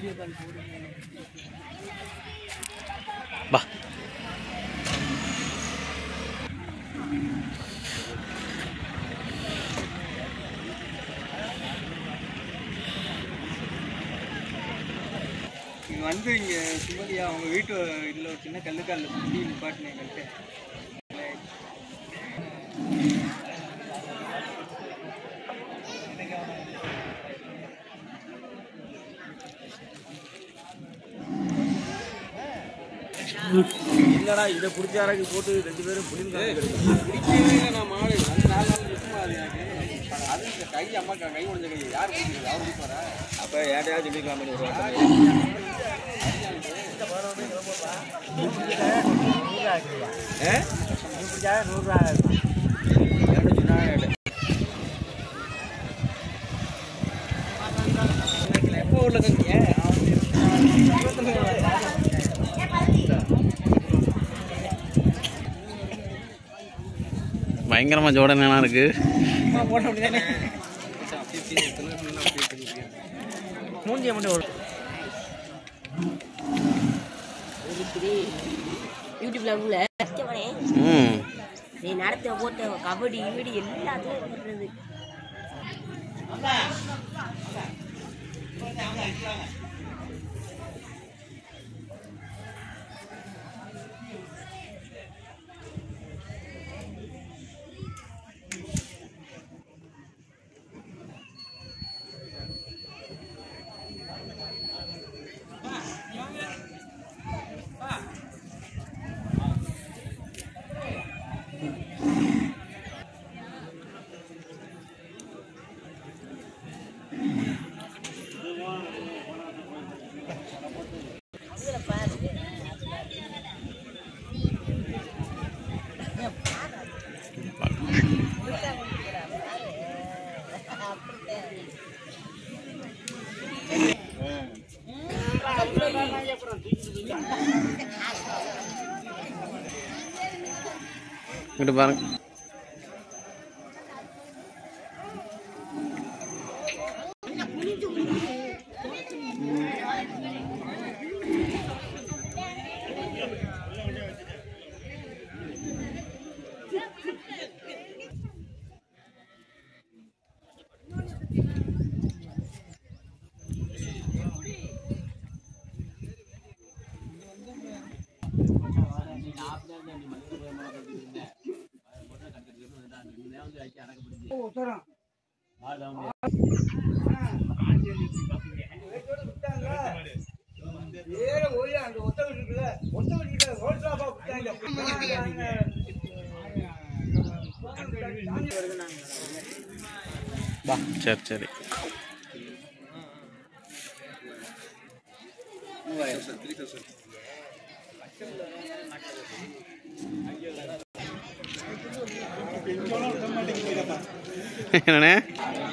பா வந்து இங்கே சுமதியா அவங்க வீட்டு இதில் ஒரு சின்ன கல்லுக்காலில் சுற்றி நிப்பாட்டினேன் எங்கள்கிட்ட. இல்லடா இதை பிடிச்சாராக்கி போட்டு 2 பேரும் பிடிக்கவே இல்லை. நான் மாடு வந்து 4 நாள் இருக்குமா அது எனக்கு அது கை அம்மா கை உடஞ்ச கை யார் பிடிக்கிறது அவர் பிடிப்பாரா? அப்போ ஏட்டையா சொல்லிக்கலாம் ஒரு வார்த்தை. எப்போ உள்ள கஞ்சிய பயங்கரமா ஜோடனா இருக்கு. மூஞ்சிய மட்டும் யூடியூப்ல நீ நடத்த போட்ட கபடி கிபடி எல்லாத்தையும் பண்றது. இங்கிட்டு பாருங்க. சரி சரி. என்னண்ணே